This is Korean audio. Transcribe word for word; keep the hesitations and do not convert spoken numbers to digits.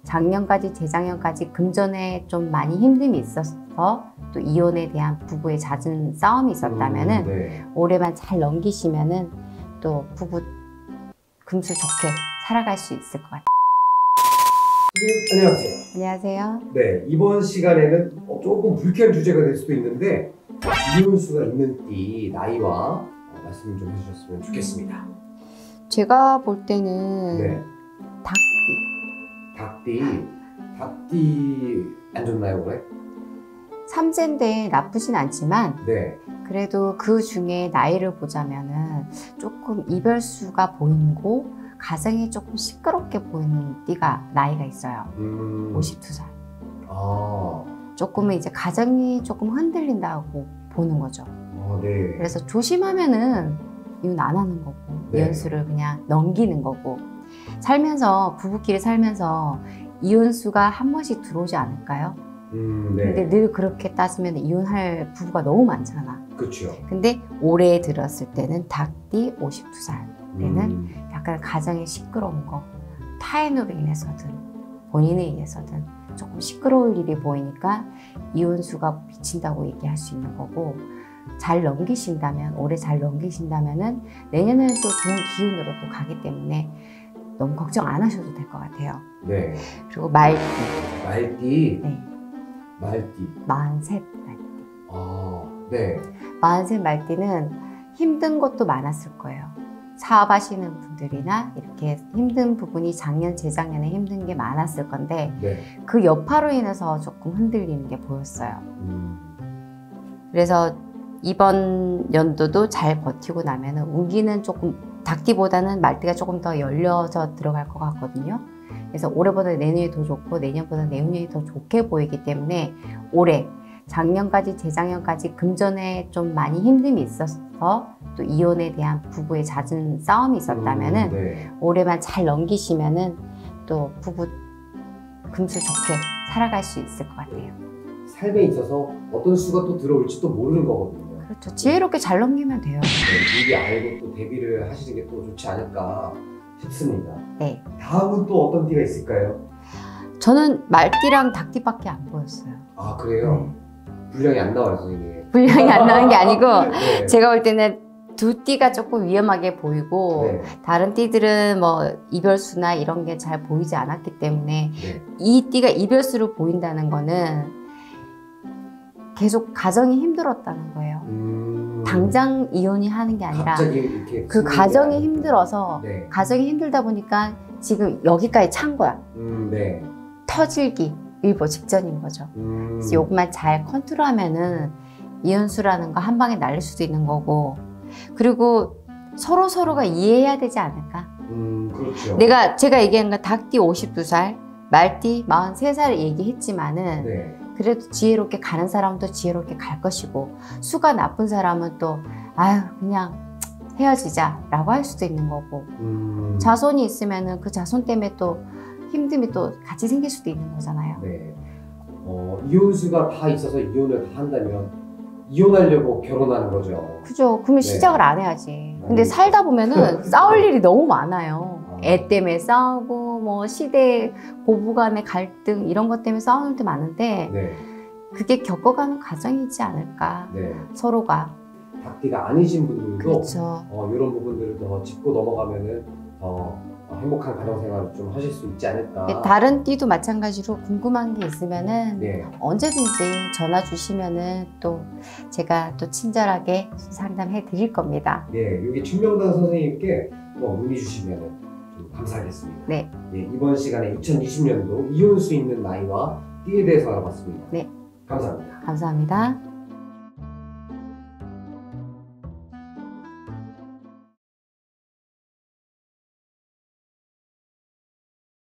작년까지 재작년까지 금전에 좀 많이 힘듦이 있어서 또 이혼에 대한 부부의 잦은 싸움이 있었다면은 음, 네. 올해만 잘 넘기시면은 또 부부 금슬 좋게 살아갈 수 있을 것 같아요. 네, 안녕하세요. 안녕하세요. 네, 이번 시간에는 조금 불쾌한 주제가 될 수도 있는데 이혼수가 있는 띠 나이와 말씀 좀 해주셨으면 좋겠습니다. 제가 볼 때는 네. 닭띠. 닭띠, 닭띠 안 좋나요 올해? 삼재인데 나쁘진 않지만 네. 그래도 그 중에 나이를 보자면은 조금 이별수가 보이고 가정이 조금 시끄럽게 보이는 띠가 나이가 있어요. 음. 오십두 살. 아. 조금은 이제 가정이 조금 흔들린다고 보는 거죠. 아, 네. 그래서 조심하면은 이혼 안 하는 거고 네. 이혼수를 그냥 넘기는 거고 살면서 부부끼리 살면서 이혼수가 한 번씩 들어오지 않을까요? 음, 네. 근데 늘 그렇게 따지면 이혼할 부부가 너무 많잖아. 그렇죠. 근데 올해 들었을 때는 닭띠 오십두 살 때는 음. 약간 가정이 시끄러운 거 타인으로 인해서든 본인에 의해서든 조금 시끄러울 일이 보이니까 이혼수가 미친다고 얘기할 수 있는 거고 잘 넘기신다면 올해 잘 넘기신다면은 내년에는 또 좋은 기운으로 또 가기 때문에 너무 걱정 안 하셔도 될 것 같아요. 네. 그리고 말띠. 말띠. 네. 말띠. 마흔셋 말띠. 아, 네. 마흔셋 말띠는 힘든 것도 많았을 거예요. 사업하시는 분들이나 이렇게 힘든 부분이 작년, 재작년에 힘든 게 많았을 건데 네. 그 여파로 인해서 조금 흔들리는 게 보였어요. 음. 그래서 이번 연도도 잘 버티고 나면은 운기는 조금 닭띠보다는 말띠가 조금 더 열려서 들어갈 것 같거든요. 그래서 올해보다 내년이 더 좋고 내년보다 내후년이 더 좋게 보이기 때문에 올해 작년까지 재작년까지 금전에 좀 많이 힘듦이 있어서 또 이혼에 대한 부부의 잦은 싸움이 있었다면은 음, 네. 올해만 잘 넘기시면은 또 부부 금슬 좋게 살아갈 수 있을 것 같아요. 삶에 있어서 어떤 수가 또 들어올지 또 모르는 거거든요. 그렇죠. 지혜롭게 잘 넘기면 돼요. 네, 미리 알고 또 대비를 하시는 게 또 좋지 않을까 싶습니다. 네. 다음은 또 어떤 띠가 있을까요? 저는 말띠랑 닭띠밖에 안 보였어요. 아, 그래요? 분량이 안 나와요, 선생님. 분량이 안 나는 게 아니고 네. 제가 볼 때는 두 띠가 조금 위험하게 보이고 네. 다른 띠들은 뭐 이별수나 이런 게 잘 보이지 않았기 때문에 네. 이 띠가 이별수로 보인다는 거는 계속 가정이 힘들었다는 거예요. 음... 당장 이혼이 하는 게 아니라 갑자기 이렇게 그 가정이 힘들어서 네. 가정이 힘들다 보니까 지금 여기까지 찬 거야. 음, 네. 터질기 일보 직전인 거죠. 음... 그래서 요것만 잘 컨트롤하면은 이혼수라는 거 한 방에 날릴 수도 있는 거고 그리고 서로 서로가 이해해야 되지 않을까? 음, 그렇죠. 내가 제가 얘기한 건 닭띠 오십두 살, 말띠 마흔세 살 얘기했지만은 네. 그래도 지혜롭게 가는 사람은 또 지혜롭게 갈 것이고 수가 나쁜 사람은 또 아유 그냥 헤어지자 라고 할 수도 있는 거고 음... 자손이 있으면은 그 자손 때문에 또 힘듦이 또 같이 생길 수도 있는 거잖아요. 네. 어, 이혼수가 다 있어서 이혼을 다 한다면 이혼하려고 결혼하는 거죠. 그죠. 그러면 네. 시작을 안 해야지. 근데 아니, 살다 보면은 싸울 일이 너무 많아요. 아. 애 때문에 싸우고 뭐 시대 고부간의 갈등 이런 것 때문에 싸우는 데 많은데 네. 그게 겪어가는 과정이지 않을까. 네. 서로가. 닭띠가 아니신 분들도 그렇죠. 어, 이런 부분들을 더 짚고 넘어가면은 더 행복한 가정생활을 좀 하실 수 있지 않을까. 다른 띠도 마찬가지로 궁금한 게 있으면은 네. 언제든지 전화 주시면은 또 제가 또 친절하게 상담해 드릴 겁니다. 네, 여기 충명단 선생님께 뭐 문의 주시면은 좀 감사하겠습니다. 네. 예, 이번 시간에 이천이십 년도 이혼수 있는 나이와 띠에 대해서 알아봤습니다. 네. 감사합니다. 감사합니다.